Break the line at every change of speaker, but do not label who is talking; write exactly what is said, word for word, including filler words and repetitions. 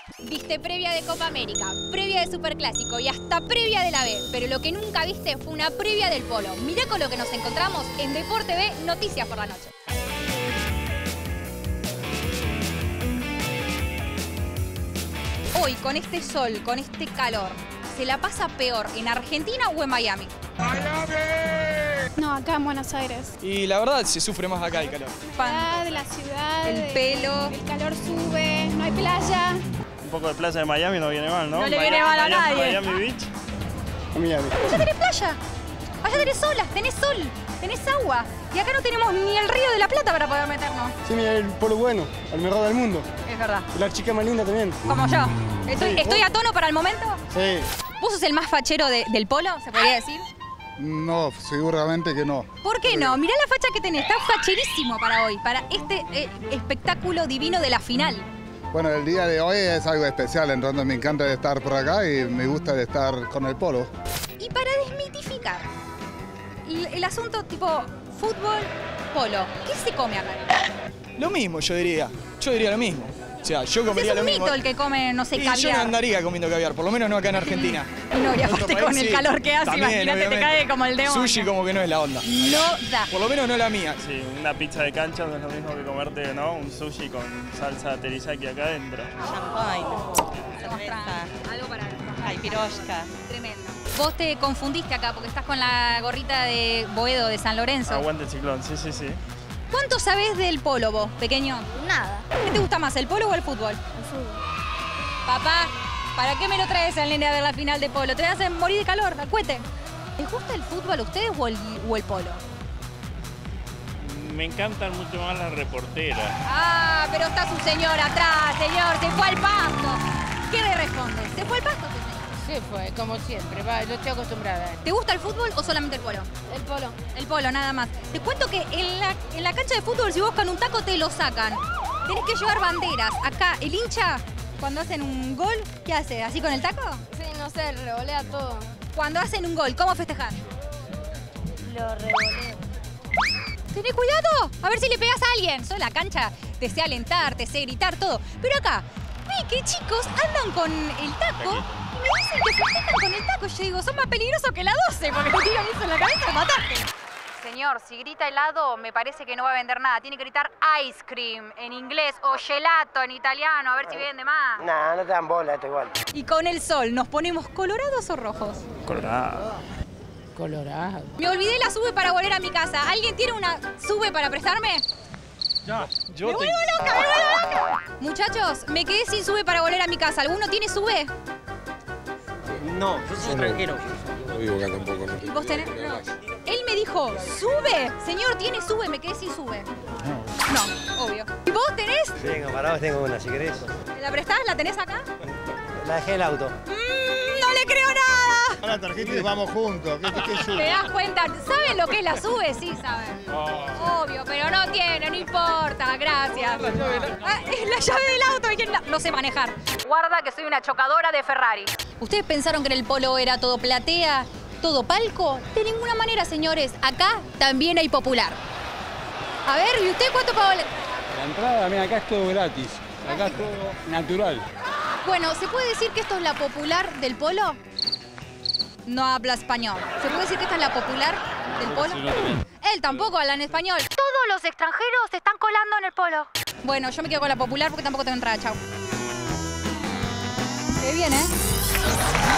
Viste previa de Copa América, previa de Superclásico y hasta previa de la B. Pero lo que nunca viste fue una previa del Polo. Mirá con lo que nos encontramos en Deporte B, Noticias por la Noche. Hoy, con este sol, con este calor, ¿se la pasa peor en Argentina o en Miami?
No, acá en Buenos Aires.
Y la verdad se sufre más acá el calor.
Ah, de la ciudad.
El
de-
pelo.
El calor sube, no hay playa.
Un poco de playa de Miami no viene mal, ¿no?
No le
Miami-
viene mal a
Miami-
nadie.
Miami Beach.
Miami.
Allá tenés playa, allá tenés olas, tenés sol, tenés agua. Y acá no tenemos ni el río de la Plata para poder meternos.
Sí, mira, el polo bueno, el mejor del mundo.
Es verdad.
Y la chica más linda también.
Como yo. ¿Estoy,
Sí,
estoy
vos-
a tono para el momento?
Sí.
¿Vos sos el más fachero de- del polo, se podría decir?
No, seguramente que no.
¿Por qué no? Mirá la facha que tenés, está facherísimo para hoy, para este eh, espectáculo divino de la final.
Bueno, el día de hoy es algo especial, entonces me encanta estar por acá y me gusta estar con el polo.
Y para desmitificar el, el asunto tipo fútbol, polo, ¿qué se come acá?
Lo mismo, yo diría. Yo diría lo mismo. O sea, yo
Es
comería
un
lo mismo.
mito el que come, no sé,
Y yo no
caviar.
andaría comiendo caviar, por lo menos no acá en Argentina.
No, y
En otro
aparte
país,
con el
sí.
calor que hace,
También,
imagínate, te
obviamente.
cae como el demonio.
Sushi como que no es la onda.
No da.
Por lo menos no la mía.
Sí, una pizza de cancha no es lo mismo que comerte, ¿no? Un sushi con salsa teriyaki acá adentro.
Champagne, cerveza,
Algo para...
ay, piroshka.
Tremendo. Vos te confundiste acá porque estás con la gorrita de Boedo de San Lorenzo.
Aguante el ciclón, sí, sí, sí.
¿Cuánto sabés del polo vos, pequeño?
Nada.
¿Qué te gusta más, el polo o el fútbol?
El fútbol.
Papá, ¿para qué me lo traes al nene a ver la final de polo? Te vas a morir de calor, al cohete. ¿Les gusta el fútbol a ustedes o el, o el polo?
Me encantan mucho más las reporteras.
Ah, pero está su señor atrás, señor, se fue al pasto. ¿Qué le responde? ¿Se fue al pasto, su señor?
Se fue, como siempre, va, yo estoy acostumbrada.
¿Te gusta el fútbol o solamente el polo?
El polo.
El polo, nada más. Te cuento que en la, en la cancha de fútbol, si buscan un taco, te lo sacan. Tenés que llevar banderas. Acá, el hincha, cuando hacen un gol, ¿qué hace? ¿Así con el taco?
Sí, no sé, revolea todo.
Cuando hacen un gol, ¿cómo festejar?
Lo revoleo.
Tené cuidado, a ver si le pegas a alguien. Yo en la cancha te sé alentar, te sé gritar, todo. Pero acá, vi que chicos andan con el taco y me dicen que festejan con el taco. Yo digo, son más peligrosos que la doce porque te tiran eso en la cabeza y mataste. Señor, si grita helado, me parece que no va a vender nada. Tiene que gritar ice cream en inglés o gelato en italiano, a ver si vende más.
No, no te dan bola, esto igual.
Y con el sol, ¿nos ponemos colorados o rojos?
Colorado.
Colorado.
Me olvidé la sube para volver a mi casa. ¿Alguien tiene una sube para prestarme?
Ya, yo
¡Me
te...
vuelvo loca, me vuelvo loca! Muchachos, me quedé sin sube para volver a mi casa. ¿Alguno tiene sube?
No, yo soy extranjero.
No vivo acá tampoco, ¿no?
¿Vos tenés? No. Él me dijo, ¿sube? Señor, ¿tiene sube? Me quedé sin sube. No, obvio. ¿Y vos tenés?
Venga, parado, tengo una, si querés.
¿La prestás? ¿La tenés acá?
La dejé en el auto.
Mm, no le creo nada.
A la tarjeta y vamos juntos. ¿Qué, qué,
¿Te das cuenta? ¿Saben lo que es la sube? Sí, saben. Obvio, pero no tiene, no importa, gracias. Ah, es la llave del auto, ¿y quién la- no sé manejar. Guarda que soy una chocadora de Ferrari. ¿Ustedes pensaron que en el polo era todo platea, todo palco? De ninguna manera, señores. Acá también hay popular. A ver, ¿y usted cuánto pagó? la-
La entrada, mira, acá es todo gratis. Acá es todo natural.
Bueno, ¿se puede decir que esto es la popular del polo? No habla español. ¿Se puede decir que esta es la popular del polo? Él tampoco habla en español. Todos los extranjeros se están colando en el polo. Bueno, yo me quedo con la popular porque tampoco tengo entrada. Chau. Qué bien, ¿eh?